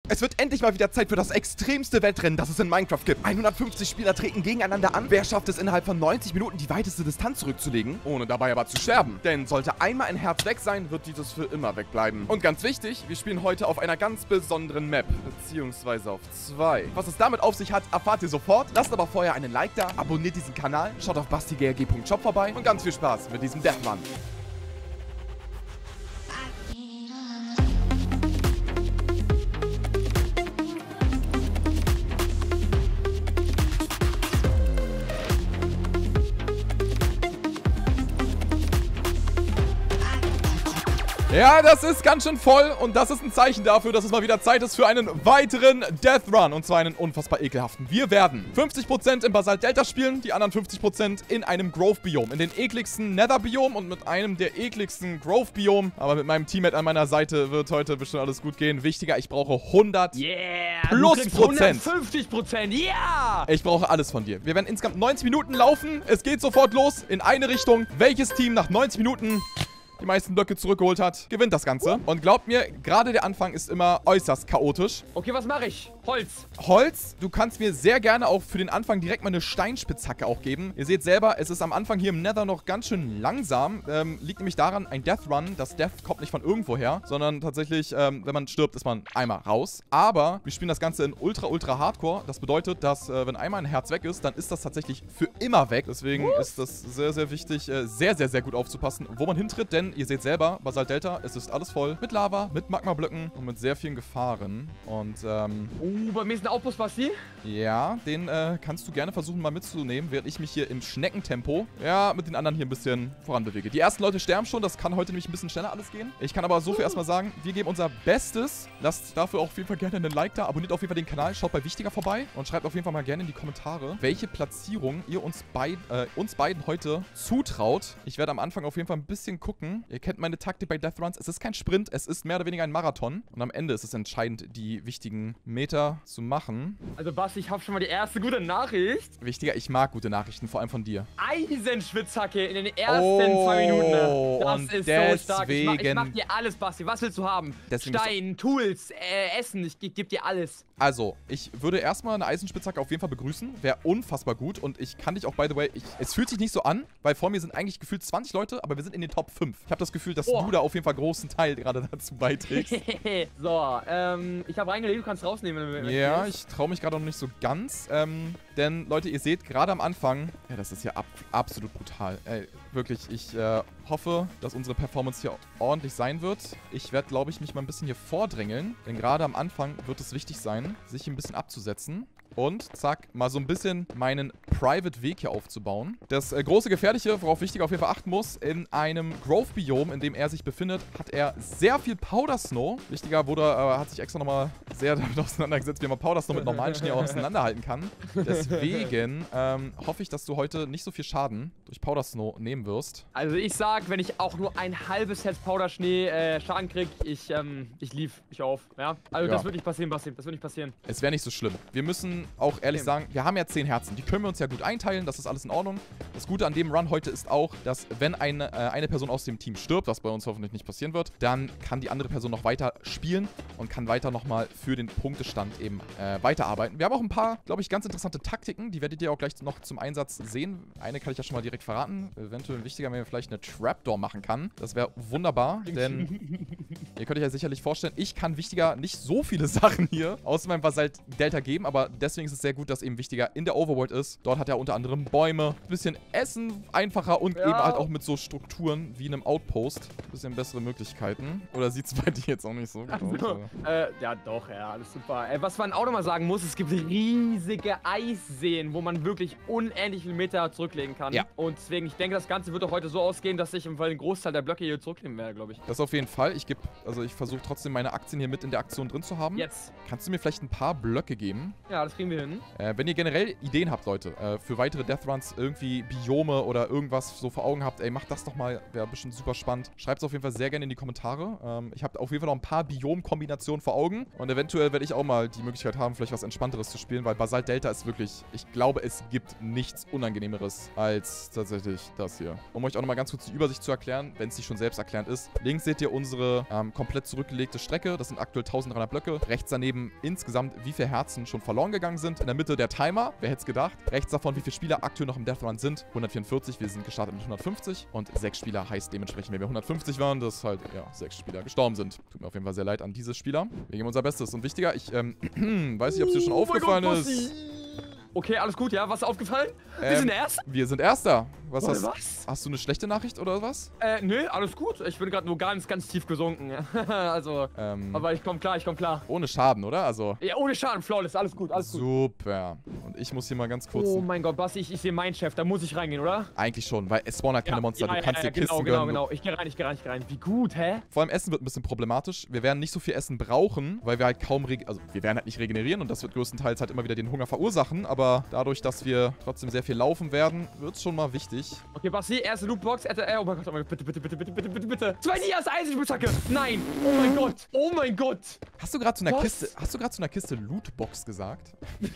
Es wird endlich mal wieder Zeit für das extremste Wettrennen, das es in Minecraft gibt. 150 Spieler treten gegeneinander an. Wer schafft es innerhalb von 90 Minuten die weiteste Distanz zurückzulegen, ohne dabei aber zu sterben? Denn sollte einmal ein Herz weg sein, wird dieses für immer wegbleiben. Und ganz wichtig, wir spielen heute auf einer ganz besonderen Map, beziehungsweise auf 2. Was es damit auf sich hat, erfahrt ihr sofort. Lasst aber vorher einen Like da, abonniert diesen Kanal, schaut auf bastigrg.shop vorbei und ganz viel Spaß mit diesem Death Run. Ja, das ist ganz schön voll und das ist ein Zeichen dafür, dass es mal wieder Zeit ist für einen weiteren Death Run und zwar einen unfassbar ekelhaften. Wir werden 50% im Basalt Delta spielen, die anderen 50% in einem Grove Biom, in den ekligsten Nether Biom und mit einem der ekligsten Grove Biom. Aber mit meinem Teammate an meiner Seite wird heute bestimmt alles gut gehen. Wichtiger, ich brauche 100 plus Prozent. 150%, yeah! Ich brauche alles von dir. Wir werden insgesamt 90 Minuten laufen. Es geht sofort los in eine Richtung. Welches Team nach 90 Minuten die meisten Blöcke zurückgeholt hat, gewinnt das Ganze. Und glaubt mir, gerade der Anfang ist immer äußerst chaotisch. Okay, was mache ich? Holz. Holz, du kannst mir sehr gerne auch für den Anfang direkt mal eine Steinspitzhacke auch geben. Ihr seht selber, es ist am Anfang hier im Nether noch ganz schön langsam. Liegt nämlich daran, ein Death Run, das Death kommt nicht von irgendwo her, sondern tatsächlich, wenn man stirbt, ist man einmal raus. Aber wir spielen das Ganze in ultra Hardcore. Das bedeutet, dass wenn einmal ein Herz weg ist, dann ist das tatsächlich für immer weg. Deswegen ist das sehr wichtig, sehr gut aufzupassen, wo man hintritt, denn ihr seht selber, Basalt Delta, es ist alles voll mit Lava, mit Magmablöcken und mit sehr vielen Gefahren. Und, bei mir ist ein Outpost, Basti. ja, den kannst du gerne versuchen mal mitzunehmen, während ich mich hier im Schneckentempo, ja, mit den anderen hier ein bisschen voranbewege. Die ersten Leute sterben schon, das kann heute nämlich ein bisschen schneller alles gehen. Ich kann aber so viel erstmal sagen, wir geben unser Bestes. Lasst dafür auch auf jeden Fall gerne einen Like da, abonniert auf jeden Fall den Kanal, schaut bei Wichtiger vorbei und schreibt auf jeden Fall mal gerne in die Kommentare, welche Platzierung ihr uns beiden heute zutraut. Ich werde am Anfang auf jeden Fall ein bisschen gucken. Ihr kennt meine Taktik bei Death Runs. Es ist kein Sprint, es ist mehr oder weniger ein Marathon. Und am Ende ist es entscheidend, die wichtigen Meter zu machen. Also Basti, ich habe schon mal die erste gute Nachricht. Wichtiger, ich mag gute Nachrichten, vor allem von dir. Eisenschwitzhacke in den ersten 2 Minuten. Das ist so stark. Ich mach dir alles, Basti. Was willst du haben? Stein, Tools, Essen. Ich geb dir alles. Also, ich würde erstmal eine Eisenspitzhacke auf jeden Fall begrüßen. Wäre unfassbar gut. Und ich kann dich auch, by the way, es fühlt sich nicht so an, weil vor mir sind eigentlich gefühlt 20 Leute, aber wir sind in den Top 5. Ich habe das Gefühl, dass du da auf jeden Fall großen Teil gerade dazu beiträgst. So, ich habe reingelegt, du kannst rausnehmen, wenn du ja, ich traue mich gerade noch nicht so ganz. Denn, Leute, ihr seht gerade am Anfang, ja, das ist ja absolut brutal. Ey, wirklich, ich hoffe, dass unsere Performance hier ordentlich sein wird. Ich werde, glaube ich, mich mal ein bisschen hier vordrängeln. Denn gerade am Anfang wird es wichtig sein, sich hier ein bisschen abzusetzen. Und, zack, mal so ein bisschen meinen Private-Weg hier aufzubauen. Das große Gefährliche, worauf Wichtiger auf jeden Fall achten muss, in einem Grove-Biom, in dem er sich befindet, hat er sehr viel Powder Snow. Wichtiger hat sich extra nochmal sehr damit auseinandergesetzt, wie man Powder Snow mit normalen Schnee auseinanderhalten kann. Deswegen hoffe ich, dass du heute nicht so viel Schaden durch Powder Snow nehmen wirst. Also ich sag, wenn ich auch nur ein halbes Herz Powder Schnee Schaden krieg, ich lief mich auf. Ja? Also das wird nicht passieren, Basti. Das wird nicht passieren. Es wäre nicht so schlimm. Wir müssen auch ehrlich sagen, wir haben ja 10 Herzen. Die können wir uns ja gut einteilen, das ist alles in Ordnung. Das Gute an dem Run heute ist auch, dass wenn eine Person aus dem Team stirbt, was bei uns hoffentlich nicht passieren wird, dann kann die andere Person noch weiter spielen und kann weiter nochmal für den Punktestand eben weiterarbeiten. Wir haben auch ein paar, glaube ich, ganz interessante Taktiken, die werdet ihr auch gleich noch zum Einsatz sehen. Eine kann ich ja schon mal direkt verraten. Eventuell wichtiger, wenn man vielleicht eine Trapdoor machen kann. Das wäre wunderbar, denn ihr könnt euch ja sicherlich vorstellen, ich kann Wichtiger nicht so viele Sachen hier aus meinem Basalt Delta geben, aber deswegen ist es sehr gut, dass eben Wichtiger in der Overworld ist. Dort hat er unter anderem Bäume, ein bisschen Essen einfacher und eben halt auch mit so Strukturen wie einem Outpost. Ein bisschen bessere Möglichkeiten. Oder sieht es bei dir jetzt auch nicht so gut aus? Ja doch, ja, alles super. Was man auch nochmal sagen muss, es gibt riesige Eisseen, wo man wirklich unendlich viele Meter zurücklegen kann. Ja. Und deswegen, ich denke, das Ganze wird auch heute so ausgehen, dass ich im Fall den Großteil der Blöcke hier zurücknehmen werde, glaube ich. Das auf jeden Fall. Ich versuche trotzdem meine Aktien hier mit in der Aktion drin zu haben. Jetzt. Kannst du mir vielleicht ein paar Blöcke geben? Ja, das kriegen wir hin. Wenn ihr generell Ideen habt, Leute, für weitere Death Runs, irgendwie Biome oder irgendwas so vor Augen habt, ey, macht das doch mal, wäre bestimmt super spannend. Schreibt es auf jeden Fall sehr gerne in die Kommentare. Ich habe auf jeden Fall noch ein paar Biom-Kombinationen vor Augen und eventuell werde ich auch mal die Möglichkeit haben, vielleicht was Entspannteres zu spielen, weil Basalt Delta ist wirklich, ich glaube, es gibt nichts Unangenehmeres als tatsächlich das hier. Um euch auch nochmal ganz kurz die Übersicht zu erklären, wenn es nicht schon selbst erklärend ist. Links seht ihr unsere komplett zurückgelegte Strecke. Das sind aktuell 1300 Blöcke. Rechts daneben insgesamt, wie viele Herzen schon verloren gegangen sind. In der Mitte der Timer. Wer hätte es gedacht? Rechts davon, wie viele Spieler aktuell noch im Death Run sind. 144. Wir sind gestartet mit 150. Und 6 Spieler heißt dementsprechend, wenn wir 150 waren, dass halt, ja, 6 Spieler gestorben sind. Tut mir auf jeden Fall sehr leid an diese Spieler. Wir geben unser Bestes. Und wichtiger, ich weiß nicht, ob es dir schon aufgefallen ist. Okay, alles gut, ja? Was ist aufgefallen? Wir sind Erster? Wir sind Erster. Was? Hast du eine schlechte Nachricht oder was? Nö, alles gut. Ich bin gerade nur ganz tief gesunken. Also, aber ich komm klar. Ohne Schaden, oder? Also. Ja, ohne Schaden, flawless, alles gut. Super. Und ich muss hier mal ganz kurz... Oh mein Gott, Basti, ich sehe meinen Chef, da muss ich reingehen, oder? Eigentlich schon, weil es spawnen halt keine Monster. Du kannst dir Kisten gönnen. Genau. Ich geh rein. Wie gut, hä? Vor allem Essen wird ein bisschen problematisch. Wir werden nicht so viel Essen brauchen, weil wir halt kaum... Also, wir werden halt nicht regenerieren und das wird größtenteils halt immer wieder den Hunger verursachen. Aber dadurch, dass wir trotzdem sehr viel laufen werden, wird es schon mal wichtig. Okay, Basti, erste Lootbox. Oh mein Gott, bitte. 2 Dias, Eisenspitzhacke. Nein. Oh mein Gott. Hast du gerade zu einer Kiste Lootbox gesagt?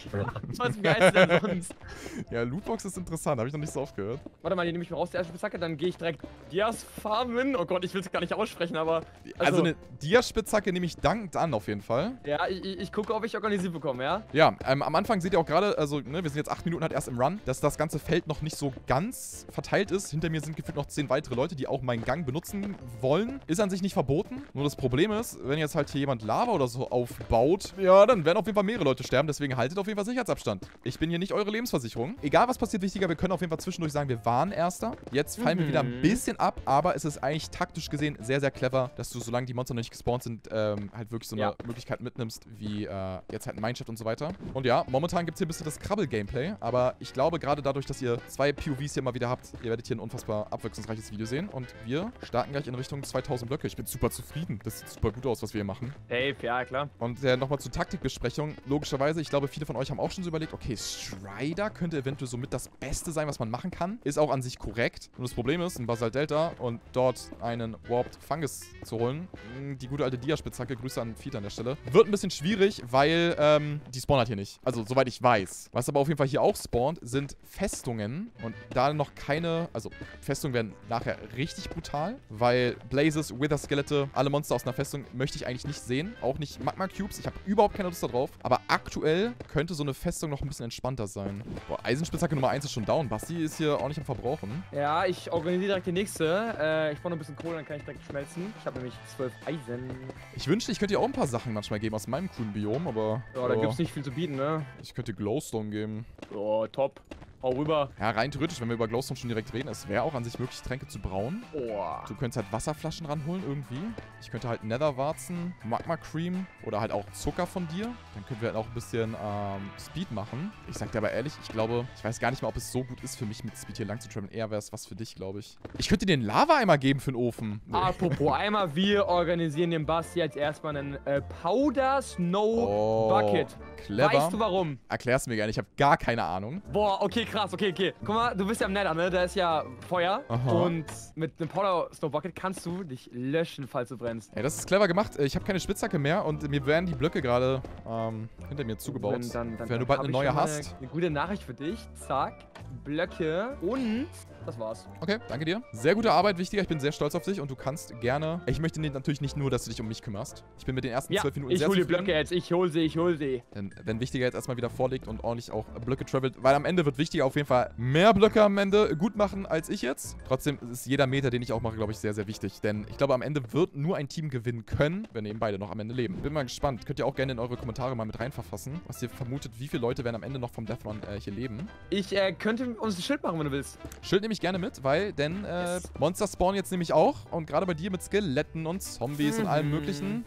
Was geil ist denn sonst? Ja, Lootbox ist interessant. Habe ich noch nicht so oft gehört. Warte mal, die nehme ich mir raus, die Eisenspitzhacke. Dann gehe ich direkt Dias farmen. Oh Gott, ich will es gar nicht aussprechen, aber... Also eine Dias-Spitzhacke nehme ich dankend an, auf jeden Fall. Ja, ich gucke, ob ich organisiert bekomme, ja? Ja, am Anfang seht ihr auch gerade, also, ne, wir sind jetzt 8 Minuten halt erst im Run, dass das ganze Feld noch nicht so ganz verteilt ist. Hinter mir sind gefühlt noch 10 weitere Leute, die auch meinen Gang benutzen wollen. Ist an sich nicht verboten. Nur das Problem ist, wenn jetzt halt hier jemand Lava oder so aufbaut, ja, dann werden auf jeden Fall mehrere Leute sterben. Deswegen haltet auf jeden Fall Sicherheitsabstand. Ich bin hier nicht eure Lebensversicherung. Egal, was passiert, wichtiger, wir können auf jeden Fall zwischendurch sagen, wir waren Erster. Jetzt fallen wir wieder ein bisschen ab, aber es ist eigentlich taktisch gesehen sehr, sehr clever, dass du, solange die Monster noch nicht gespawnt sind, halt wirklich so eine Möglichkeit mitnimmst, wie jetzt halt ein Mineshaft und so weiter. Und ja, momentan gibt es hier ein bisschen das Krabbel-Gameplay, aber ich glaube, gerade dadurch, dass ihr 2 POVs hier mal wieder habt, ihr werdet hier ein unfassbar abwechslungsreiches Video sehen. Und wir starten gleich in Richtung 2000 Blöcke. Ich bin super zufrieden. Das sieht super gut aus, was wir hier machen. Safe, ja, klar. Und nochmal zur Taktikbesprechung. Logischerweise, ich glaube, viele von euch haben auch schon so überlegt, okay, Strider könnte eventuell somit das Beste sein, was man machen kann. Ist auch an sich korrekt. Und das Problem ist, in Basalt Delta und dort einen Warped Fungus zu holen, die gute alte Dia-Spitzhacke, Grüße an Fiete an der Stelle, wird ein bisschen schwierig, weil die spawnen halt hier nicht. Also, soweit ich weiß. Was aber auf jeden Fall hier auch spawnt, sind Festungen. Und da noch keine, also Festungen werden nachher richtig brutal, weil Blazes, Wither Skelette, alle Monster aus einer Festung möchte ich eigentlich nicht sehen. Auch nicht Magma Cubes. Ich habe überhaupt keine Lust darauf. Aber aktuell könnte so eine Festung noch ein bisschen entspannter sein. Boah, Eisenspitzhacke Nummer 1 ist schon down. Basti ist hier auch nicht am Verbrauchen. Ja, ich organisiere direkt die nächste. Ich brauche noch ein bisschen Kohle, dann kann ich direkt schmelzen. Ich habe nämlich 12 Eisen. Ich wünschte, ich könnte dir auch ein paar Sachen manchmal geben aus meinem coolen Biom, aber... Ja, da gibt's nicht viel zu bieten, ne? Ich könnte dir Glowstone geben. Oh, top. Hau rüber. Ja, rein theoretisch, wenn wir über Glowstone schon direkt reden, es wäre auch an sich möglich, Tränke zu brauen. Oh. Du könntest halt Wasserflaschen ranholen irgendwie. Ich könnte halt Netherwarzen, Magma Cream oder halt auch Zucker von dir. Dann könnten wir halt auch ein bisschen Speed machen. Ich sag dir aber ehrlich, ich glaube, ich weiß gar nicht mal, ob es so gut ist für mich, mit Speed hier lang zu traveln. Eher wäre es was für dich, glaube ich. Ich könnte dir einen Lava-Eimer geben für den Ofen. Nee. Apropos Eimer, wir organisieren dem Basti jetzt erstmal einen Powder Snow Bucket. Clever. Weißt du warum? Erklär's mir gerne, ich habe gar keine Ahnung. Boah, okay, krass, okay. Guck mal, du bist ja im Nether, ne? Da ist ja Feuer. Aha. Und mit einem Powder Snow Bucket kannst du dich löschen, falls du brennst. Ey, das ist clever gemacht. Ich habe keine Spitzhacke mehr und mir werden die Blöcke gerade hinter mir zugebaut. Wenn du bald eine neue hast. Eine gute Nachricht für dich. Zack, Blöcke und das war's. Okay, danke dir. Sehr gute Arbeit, wichtiger. Ich bin sehr stolz auf dich und du kannst gerne... Ich möchte natürlich nicht nur, dass du dich um mich kümmerst. Ich bin mit den ersten 12 Minuten sehr zufrieden. Ich hole die Blöcke jetzt. Ich hol sie. Denn wenn wichtiger jetzt erstmal wieder vorliegt und ordentlich auch Blöcke travelt, weil am Ende wird wichtiger auf jeden Fall mehr Blöcke am Ende gut machen als ich jetzt. Trotzdem ist jeder Meter, den ich auch mache, glaube ich, sehr, sehr wichtig. Denn ich glaube, am Ende wird nur ein Team gewinnen können, wenn eben beide noch am Ende leben. Bin mal gespannt. Könnt ihr auch gerne in eure Kommentare mal mit rein verfassen, was ihr vermutet, wie viele Leute werden am Ende noch vom Death Run hier leben. Ich könnte uns ein Schild machen, wenn du willst. Schild nehme ich gerne mit, weil Monster spawnen jetzt nämlich auch. Und gerade bei dir mit Skeletten und Zombies und allem möglichen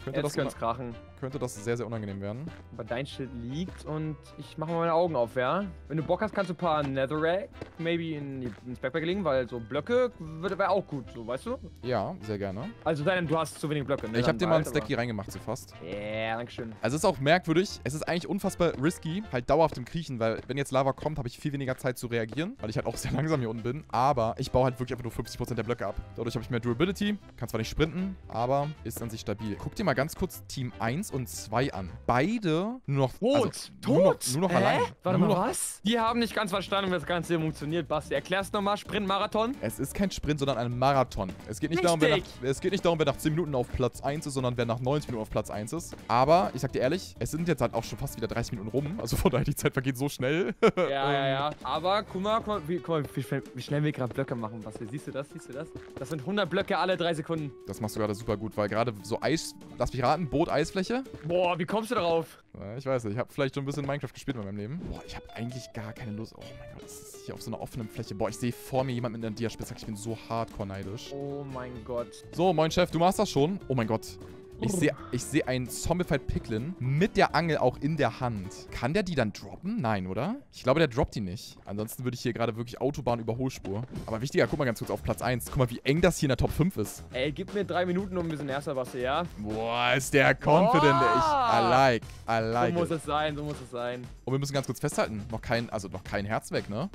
könnte das sehr, sehr unangenehm werden. Aber dein Schild liegt und ich mache mal meine Augen auf, ja? Wenn du Bock hast, kannst du ein paar Netherrack maybe ins Backpack legen, weil so Blöcke wäre auch gut, so, weißt du? Ja, sehr gerne. Also du hast zu wenig Blöcke, ne? Ich habe dir mal ein Stack hier reingemacht, so fast. Ja, danke schön. Also es ist auch merkwürdig. Es ist eigentlich unfassbar risky, halt dauerhaft im Kriechen, weil wenn jetzt Lava kommt, habe ich viel weniger Zeit zu reagieren, weil ich halt auch sehr langsam hier unten bin. Aber ich baue halt wirklich einfach nur 50% der Blöcke ab. Dadurch habe ich mehr Durability, kann zwar nicht sprinten, aber ist an sich stabil. Guck dir mal ganz kurz Team 1 und 2 an. Beide nur noch... Tot? Nur noch allein. Warte mal, was? Die haben nicht ganz verstanden, wie das Ganze hier funktioniert, Basti. Erklär's nochmal, Sprint-Marathon? Es ist kein Sprint, sondern ein Marathon. Es geht nicht darum, wer nach 10 Minuten auf Platz 1 ist, sondern wer nach 90 Minuten auf Platz 1 ist. Aber, ich sag dir ehrlich, es sind jetzt halt auch schon fast wieder 30 Minuten rum. Also von daher, die Zeit vergeht so schnell. Ja. Aber guck mal, wie schnell wir gerade Blöcke machen, Basti. Siehst du das? Das sind 100 Blöcke alle 3 Sekunden. Das machst du gerade super gut, weil gerade so Eis, lass mich raten, Boot-Eisfläche. Boah, wie kommst du darauf? Ich weiß nicht, ich habe vielleicht schon ein bisschen Minecraft gespielt in meinem Leben. Boah, ich habe eigentlich gar keine Lust. Oh mein Gott, das ist hier auf so einer offenen Fläche. Boah, ich sehe vor mir jemanden mit einer Diaspitze. Ich bin so hardcore neidisch. Oh mein Gott. So, moin Chef, du machst das schon? Oh mein Gott. Ich sehe einen Zombified Piglin mit der Angel auch in der Hand. Kann der die dann droppen? Nein, oder? Ich glaube, der droppt die nicht. Ansonsten würde ich hier gerade wirklich Autobahn-Überholspur. Aber wichtiger, guck mal ganz kurz auf Platz 1. Guck mal, wie eng das hier in der Top 5 ist. Ey, gib mir 3 Minuten und wir sind erster, Basti, ja? Boah, ist der confident. I like So muss es sein. Und wir müssen ganz kurz festhalten. Noch kein Herz weg, ne?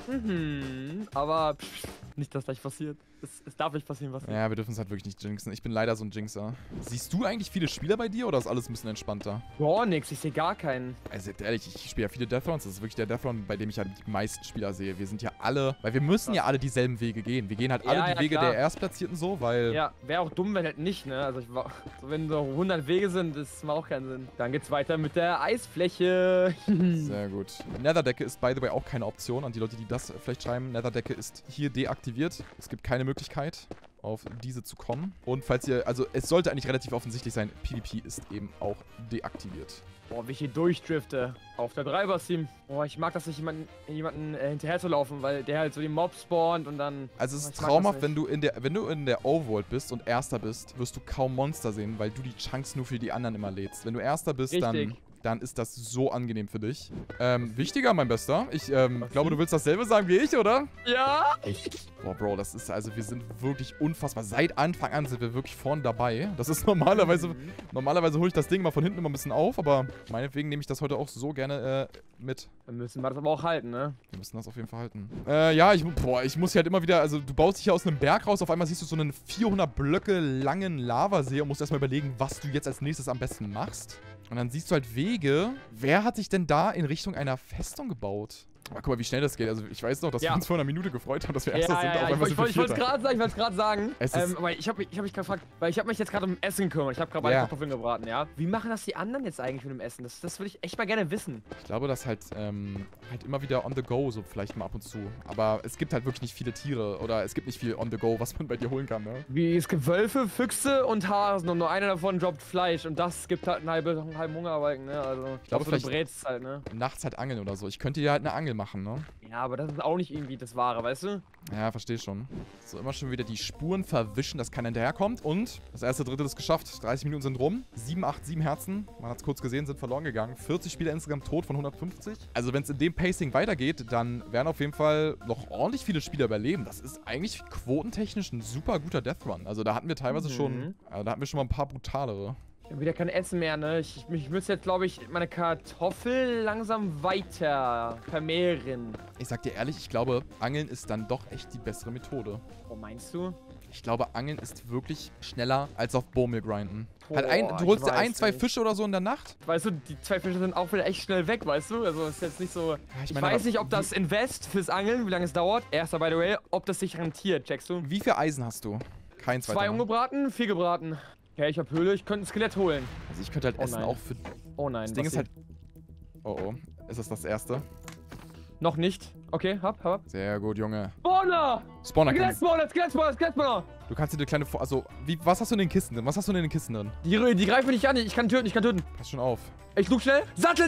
Aber nicht, dass gleich passiert. Es darf nicht passieren, was. Ja, wir dürfen es halt wirklich nicht jinxen. Ich bin leider so ein Jinxer. Siehst du eigentlich viele Spieler bei dir oder ist alles ein bisschen entspannter? Boah, nix. Ich sehe gar keinen. Also ehrlich, ich spiele ja viele Deathruns. Das ist wirklich der Deathrun, bei dem ich ja die meisten Spieler sehe. Wir sind ja alle, weil wir müssen ja alle dieselben Wege gehen. Wir gehen halt alle die Wege der Erstplatzierten so, weil... Ja, wäre auch dumm, wenn halt nicht, ne? Also wenn so 100 Wege sind, das macht auch keinen Sinn. Dann geht's weiter mit der Eisfläche. Sehr gut. Netherdecke ist by the way auch keine Option. An die Leute, die das vielleicht schreiben. Netherdecke ist hier deaktiviert. Es gibt keine Möglichkeit, auf diese zu kommen. Und falls ihr, also es sollte eigentlich relativ offensichtlich sein, PvP ist eben auch deaktiviert. Boah, wie ich hier durchdrifte. Auf der 3er-Team. Boah, ich mag das nicht, jemanden hinterher zu laufen, weil der halt so die Mobs spawnt und dann... Also es ist traumhaft, wenn du in der Overworld bist und Erster bist, wirst du kaum Monster sehen, weil du die Chunks nur für die anderen immer lädst. Wenn du Erster bist, dann ist das so angenehm für dich. Wichtiger, mein Bester. Ich glaube, du willst dasselbe sagen wie ich, oder? Ja. Boah, Bro, das ist, also wir sind wirklich unfassbar. Seit Anfang an sind wir wirklich vorne dabei. Das ist normalerweise hole ich das Ding mal von hinten immer ein bisschen auf, aber meinetwegen nehme ich das heute auch so gerne mit. Dann müssen wir das aber auch halten, ne? Wir müssen das auf jeden Fall halten. Ja, ich muss hier halt immer wieder, also du baust dich hier aus einem Berg raus, auf einmal siehst du so einen 400 Blöcke langen Lavasee und musst erstmal überlegen, was du jetzt als nächstes am besten machst. Und dann siehst du halt Wege. Wer hat sich denn da in Richtung einer Festung gebaut? Aber guck mal, wie schnell das geht. Also ich weiß noch, dass wir uns vor einer Minute gefreut haben, dass wir Erster sind. Ich wollte es gerade sagen. Aber ich hab mich gefragt, weil ich habe mich jetzt gerade um Essen gekümmert. Ich habe gerade meine Kartoffeln gebraten, ja. Wie machen das die anderen jetzt eigentlich mit dem Essen? Das würde ich echt mal gerne wissen. Ich glaube, das halt immer wieder on the go, so vielleicht mal ab und zu. Aber es gibt halt wirklich nicht viele Tiere oder es gibt nicht viel on the go, was man bei dir holen kann, ne? Wie, es gibt Wölfe, Füchse und Hasen und nur einer davon droppt Fleisch und das gibt halt einen halben Hungerbalken, ne? Also ich glaube, vielleicht du brätst halt, ne? Nachts halt angeln oder so. Ich könnte dir halt eine Angel machen, ne? Ja, aber das ist auch nicht irgendwie das Wahre, weißt du? Ja, verstehe schon. So, immer schon wieder die Spuren verwischen, dass keiner hinterherkommt. Und das erste Drittel ist geschafft. 30 Minuten sind rum. 7 Herzen. Man hat es kurz gesehen, sind verloren gegangen. 40 Spieler insgesamt tot von 150. Also wenn es in dem Pacing weitergeht, dann werden auf jeden Fall noch ordentlich viele Spieler überleben. Das ist eigentlich quotentechnisch ein super guter Deathrun. Also da hatten wir teilweise schon mal ein paar brutalere. Ich habe wieder kein Essen mehr, ne? Ich müsste jetzt, glaube ich, meine Kartoffel langsam weiter vermehren. Ich sag dir ehrlich, ich glaube, Angeln ist dann doch echt die bessere Methode. Oh, meinst du? Ich glaube, Angeln ist wirklich schneller als auf Bowmill grinden. Boah, du holst dir 1, 2 Fische oder so in der Nacht. Weißt du, die 2 Fische sind auch wieder echt schnell weg, weißt du? Also ist jetzt nicht so... Ja, ich weiß nicht, ob das Invest fürs Angeln, wie lange es dauert. Erster, by the way, ob das sich rentiert, checkst du? Wie viel Eisen hast du? Kein 2 ungebraten, 4 gebraten. Ja, ich hab Höhle, ich könnte ein Skelett holen. Also ich könnte halt Essen auch für... Oh nein, das Ding ist halt... Oh. Ist das erste? Noch nicht. Okay, hab. Sehr gut, Junge. Spawner! Skelett-Spawner! Du kannst dir eine kleine... Also, was hast du in den Kisten drin? Die greifen mich an, ich kann töten. Pass schon auf. Ich flug schnell. Sattel!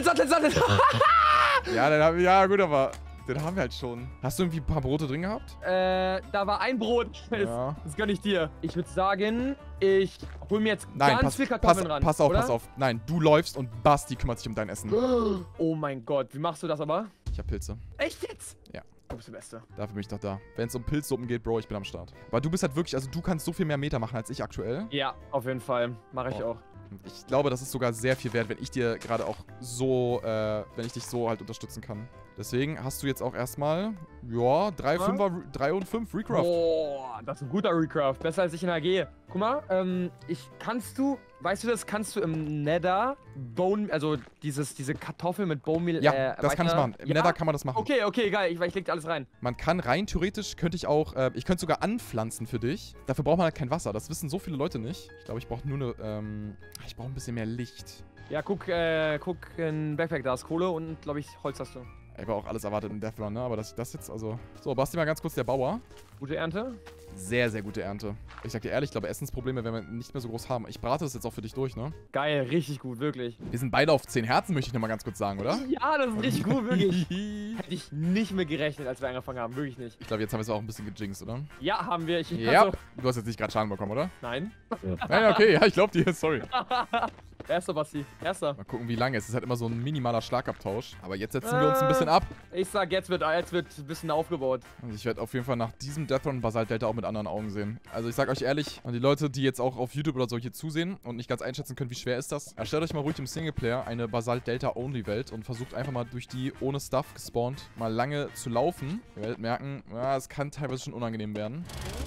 Ja, gut, aber... Den haben wir halt schon. Hast du irgendwie ein paar Brote drin gehabt? Da war ein Brot. Ja. Das gönn ich dir. Ich würde sagen, ich hol mir jetzt ganz viel Kartoffeln ran. Pass auf. Nein, du läufst und Basti kümmert sich um dein Essen. Oh mein Gott, wie machst du das aber? Ich hab Pilze. Echt jetzt? Ja. Du bist der Beste. Dafür bin ich doch da. Wenn es um Pilzsuppen geht, Bro, ich bin am Start. Weil du bist halt wirklich, also du kannst so viel mehr Meter machen als ich aktuell. Ja, auf jeden Fall. Mache ich auch. Ich glaube, das ist sogar sehr viel wert, wenn ich dir gerade auch so, wenn ich dich so halt unterstützen kann. Deswegen hast du jetzt auch erstmal, ja, 3 und 5 Recraft. Boah, das ist ein guter Recraft. Besser als ich in AG. Guck mal, weißt du das, kannst du im Nether Bone, also diese Kartoffel mit Bone Meal, ja, das kann ich machen. Im Nether kann man das machen. Okay, geil. Ich leg alles rein. Man kann rein theoretisch, könnte ich auch, ich könnte sogar anpflanzen für dich. Dafür braucht man halt kein Wasser. Das wissen so viele Leute nicht. Ich glaube, ich brauche nur eine, ich brauche ein bisschen mehr Licht. Ja, guck in Backpack, da ist Kohle und, glaube ich, Holz hast du. Ich habe auch alles erwartet in Deathrun, ne? Aber dass ich das jetzt, also... So, Basti mal ganz kurz der Bauer. Gute Ernte? Sehr, sehr gute Ernte. Ich sag dir ehrlich, ich glaube, Essensprobleme werden wir nicht mehr so groß haben. Ich brate das jetzt auch für dich durch, ne? Geil, richtig gut, wirklich. Wir sind beide auf 10 Herzen, möchte ich nochmal ganz kurz sagen, oder? Ja, das ist richtig gut, wirklich. Hätte ich nicht mehr gerechnet, als wir angefangen haben, wirklich nicht. Ich glaube, jetzt haben wir es auch ein bisschen gejinxt, oder? Ja, haben wir. Ja, also... Du hast jetzt nicht gerade Schaden bekommen, oder? Nein. Naja, okay, ja, ich glaube dir, sorry. Erster, Basti. Erster. Mal gucken, wie lange. Es ist halt immer so ein minimaler Schlagabtausch. Aber jetzt setzen wir uns ein bisschen ab. Ich sag, jetzt wird ein bisschen aufgebaut. Also ich werde auf jeden Fall nach diesem Deathrun Basalt Delta auch mit anderen Augen sehen. Also ich sag euch ehrlich, und die Leute, die jetzt auch auf YouTube oder so hier zusehen und nicht ganz einschätzen können, wie schwer ist das, erstellt euch mal ruhig im Singleplayer eine Basalt Delta Only Welt und versucht einfach mal durch die ohne Stuff gespawnt mal lange zu laufen. Ihr werdet merken, ja, es kann teilweise schon unangenehm werden.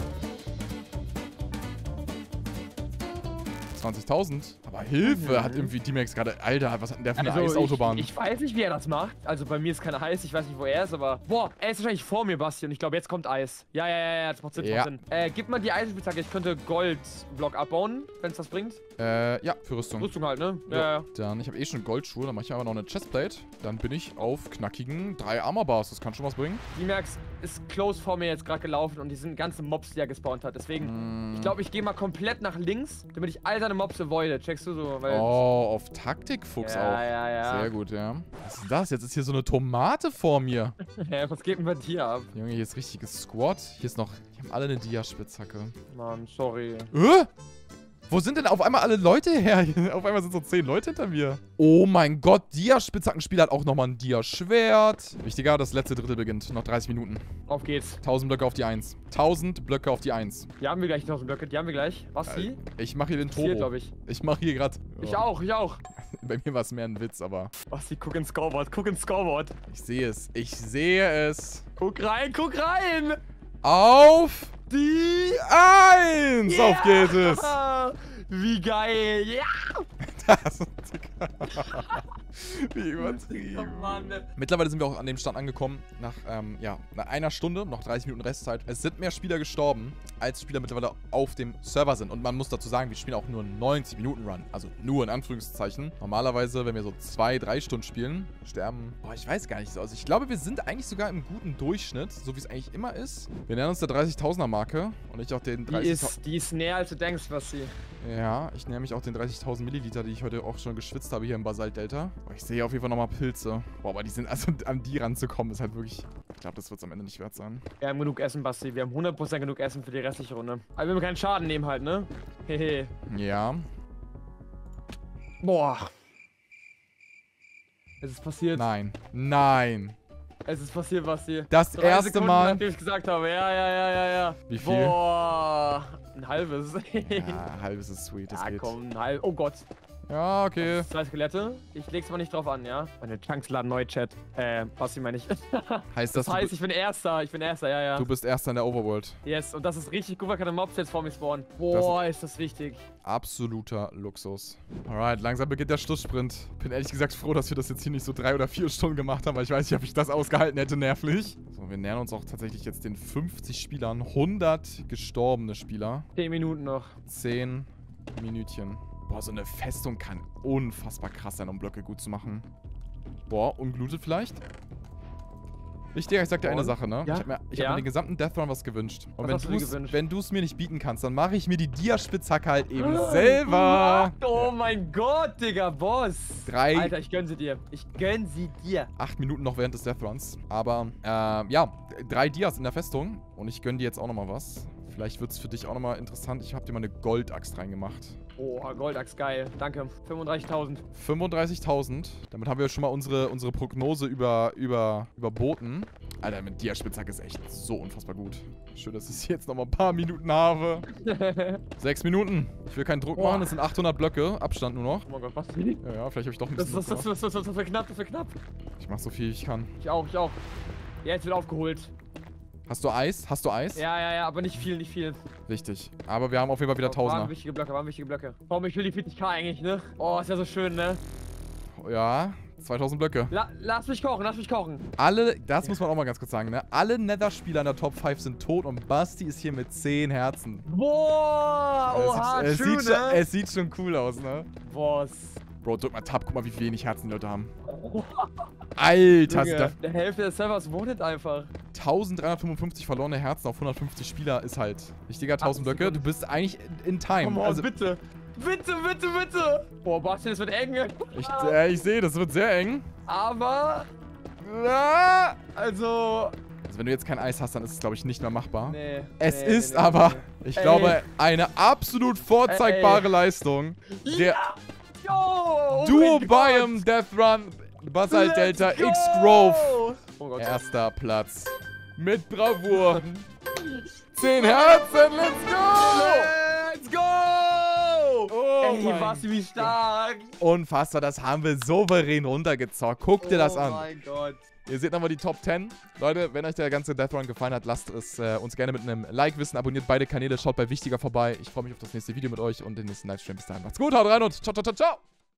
20.000? Aber Hilfe, hat irgendwie D-Max gerade... Alter, was hat denn der für eine Eisautobahn? Ich weiß nicht, wie er das macht. Also bei mir ist kein Eis, ich weiß nicht, wo er ist, aber... Boah, er ist wahrscheinlich vor mir, Basti, und ich glaube, jetzt kommt Eis. Ja, das macht Sinn, ja. Gib mal die Eisenspitzhacke, ich könnte Goldblock abbauen, wenn es das bringt. Ja, für Rüstung. Rüstung halt, ne? Ja. Dann, ich habe eh schon Goldschuhe, dann mache ich aber noch eine Chestplate. Dann bin ich auf knackigen 3 Armorbars, das kann schon was bringen. D-Max ist close vor mir jetzt gerade gelaufen und die sind ganze Mobs, die er gespawnt hat. Deswegen, ich glaube, ich gehe mal komplett nach links, damit ich all seine Mobs avoide. Checkst du so? Weil auf Taktikfuchs auch. Ja. Sehr gut, ja. Was ist das? Jetzt ist hier so eine Tomate vor mir. Ja, was geht denn bei dir ab? Junge, hier ist richtiges Squad. Hier ist noch, die haben alle eine Dia-Spitzhacke. Mann, sorry. Wo sind denn auf einmal alle Leute her? Auf einmal sind so 10 Leute hinter mir. Oh mein Gott, Dia-Spitzhackenspieler hat auch nochmal ein Dia-Schwert. Wichtiger, das letzte Drittel beginnt. Noch 30 Minuten. Auf geht's. 1000 Blöcke auf die 1. 1000 Blöcke auf die 1. Die haben wir gleich, 1000 Blöcke. Die haben wir gleich. Basti? Ich mache hier den Turbo. glaube ich. Ich mache hier gerade... Oh. Ich auch. Bei mir war es mehr ein Witz, aber... Basti, guck ins Scoreboard. Ich sehe es. Guck rein. Auf die 1! Yeah! Auf geht es! Wie geil! Ja! Das wie übertrieben. Oh Mann. Mittlerweile sind wir auch an dem Stand angekommen, nach einer Stunde, noch 30 Minuten Restzeit. Es sind mehr Spieler gestorben, als Spieler mittlerweile auf dem Server sind. Und man muss dazu sagen, wir spielen auch nur 90 Minuten Run. Also nur in Anführungszeichen. Normalerweise, wenn wir so 2-3 Stunden spielen, sterben... Boah, ich weiß gar nicht so. Also ich glaube, wir sind eigentlich sogar im guten Durchschnitt, so wie es eigentlich immer ist. Wir nähern uns der 30.000er Marke und ich auch den 30.000... Die ist näher, als du denkst, was sie... Ja, ich näher mich auch den 30.000 Milliliter, die ich heute auch schon geschwitzt habe hier im Basalt Delta. Oh, ich sehe auf jeden Fall nochmal Pilze. Boah, aber die sind, also an die ranzukommen, ist halt wirklich... Ich glaube, das wird es am Ende nicht wert sein. Wir haben genug Essen, Basti. Wir haben 100% genug Essen für die restliche Runde. Aber wir haben keinen Schaden nehmen halt, ne? Hehe. Ja. Boah. Es ist passiert. Nein. Es ist passiert, Basti. Das erste Mal. Nachdem ich gesagt habe. Ja. Wie viel? Boah. Ein halbes. Ja, ein halbes ist sweet. Das geht. Komm, ein halbes. Oh Gott. Ja, okay. 2 Skelette. Ich leg's mal nicht drauf an, ja? Meine Chunks laden neu, Chat. Basti meine ich. Heißt das heißt, ich bin Erster. Ja. Du bist Erster in der Overworld. Yes, und das ist richtig gut, weil keine Mobs jetzt vor mir spawnen. Boah, ist das wichtig. Absoluter Luxus. Alright, langsam beginnt der Schlusssprint. Bin ehrlich gesagt froh, dass wir das jetzt hier nicht so 3 oder 4 Stunden gemacht haben, weil ich weiß nicht, ob ich das ausgehalten hätte, nervlich. So, wir nähern uns auch tatsächlich jetzt den 50 Spielern. 100 gestorbene Spieler. 10 Minuten noch. 10 Minütchen. Boah, so eine Festung kann unfassbar krass sein, um Blöcke gut zu machen. Boah, unglutet vielleicht? Wichtiger, ich sag dir eine Sache, ne? Ja? Ich hab mir den gesamten Deathrun was gewünscht. Und was wenn du es mir nicht bieten kannst, dann mache ich mir die Dia-Spitzhacke halt eben selber. Oh mein Gott, Digga, Boss. Alter, ich gönn sie dir. 8 Minuten noch während des Deathruns. Aber, ja, 3 Dias in der Festung. Und ich gönn dir jetzt auch nochmal was. Vielleicht wird es für dich auch nochmal interessant. Ich habe dir mal eine Goldaxt reingemacht. Oh, Goldaxt, geil. Danke. 35.000. 35.000. Damit haben wir schon mal unsere Prognose überboten. Alter, mit Dia-Spitzhacke ist echt so unfassbar gut. Schön, dass ich jetzt noch mal ein paar Minuten habe. 6 Minuten. Ich will keinen Druck machen. Es sind 800 Blöcke. Abstand nur noch. Oh mein Gott, was? Ja, vielleicht habe ich doch ein bisschen Das wird knapp, das wird knapp. Ich mach so viel ich kann. Ich auch. Ja, jetzt wird aufgeholt. Hast du Eis? Hast du Eis? Ja, aber nicht viel. Wichtig. Aber wir haben auf jeden Fall wieder Tausender. Waren wichtige Blöcke. Warum, ich will die 40k eigentlich, ne? Oh, ist ja so schön, ne? Ja, 2000 Blöcke. Lass mich kochen. Alle, das muss man auch mal ganz kurz sagen, ne? Alle Nether-Spieler in der Top 5 sind tot und Basti ist hier mit 10 Herzen. Boah, oha, schön, ne? Es sieht schon cool aus, ne? Was? Bro, drück mal Tab, guck mal, wie wenig Herzen die Leute haben. Alter, Junge, der Hälfte des Servers wohnt einfach. 1355 verlorene Herzen auf 150 Spieler ist halt wichtiger. 1000 Blöcke, du bist eigentlich in Time. Komm on, also, bitte. Boah, Basti, das wird eng. Ich sehe, das wird sehr eng. Aber... Also, wenn du jetzt kein Eis hast, dann ist es, glaube ich, nicht mehr machbar. Nee. Es ist aber, ich glaube, eine absolut vorzeigbare Leistung. Der Duo Biome Death Run Basalt Delta X Grove. Oh Gott. Erster Platz. Mit Bravour. 10 Herzen, let's go! Oh was, wie stark! Unfassbar, das haben wir souverän runtergezockt. Guck dir das an. Oh mein Gott. Ihr seht nochmal die Top 10. Leute, wenn euch der ganze Death Run gefallen hat, lasst es uns gerne mit einem Like wissen. Abonniert beide Kanäle, schaut bei Wichtiger vorbei. Ich freue mich auf das nächste Video mit euch und den nächsten Livestream. Bis dahin, macht's gut, haut rein und ciao, ciao, ciao, ciao!